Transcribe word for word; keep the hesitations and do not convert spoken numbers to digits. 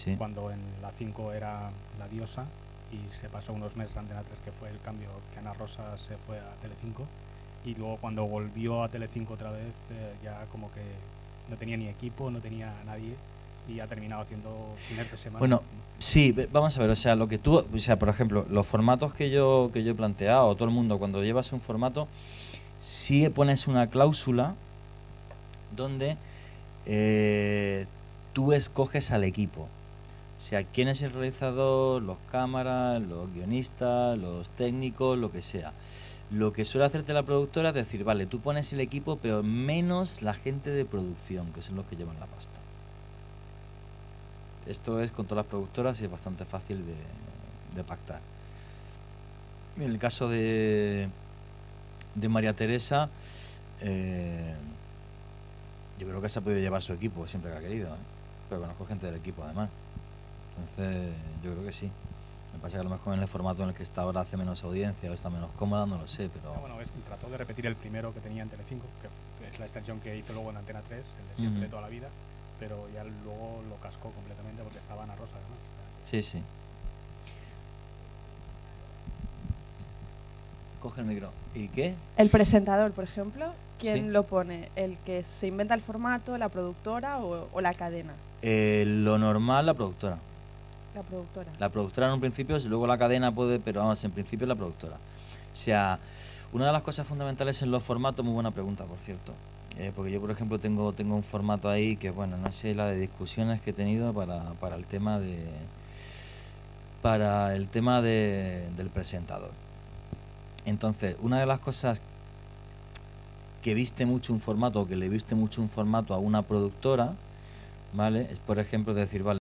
sí. cuando en la cinco era La Diosa y se pasó unos meses a Antena tres, que fue el cambio, que Ana Rosa se fue a Telecinco, y luego cuando volvió a Telecinco otra vez, eh, ya como que no tenía ni equipo, no tenía a nadie, y ha terminado haciendo fines de semana. Bueno, sí, ve- vamos a ver, o sea, lo que tú, o sea, por ejemplo, los formatos que yo que yo he planteado, todo el mundo, cuando llevas un formato, sí pones una cláusula donde eh, tú escoges al equipo. O sea, quién es el realizador, los cámaras, los guionistas, los técnicos, lo que sea. Lo que suele hacerte la productora es decir, vale, tú pones el equipo, pero menos la gente de producción, que son los que llevan la pasta. Esto es con todas las productoras y es bastante fácil de, de pactar. En el caso de, de María Teresa, eh, yo creo que se ha podido llevar su equipo siempre que ha querido, ¿eh? Pero conozco gente del equipo además. Entonces, yo creo que sí. Me pasa que a lo mejor en el formato en el que está ahora hace menos audiencia o está menos cómoda, no lo sé, pero... Ah, bueno, es, trató de repetir el primero que tenía en Telecinco, que, que es la extensión que hizo luego en Antena tres, el de siempre, Ujú. toda la vida, pero ya luego lo cascó completamente porque estaba Ana Rosa además. O sea, Sí, sí. Coge el micro. ¿Y qué? El presentador, por ejemplo, ¿quién Sí. lo pone? ¿El que se inventa el formato, la productora o, o la cadena? Eh, lo normal, la productora. La productora. La productora en un principio, si luego la cadena puede, pero vamos, en principio la productora. O sea, una de las cosas fundamentales en los formatos, muy buena pregunta, por cierto. Eh, porque yo, por ejemplo, tengo tengo un formato ahí que, bueno, no sé la de discusiones que he tenido para, para el tema de para el tema de, del presentador. Entonces, una de las cosas que viste mucho un formato o que le viste mucho un formato a una productora, ¿vale? Es, por ejemplo, decir, vale,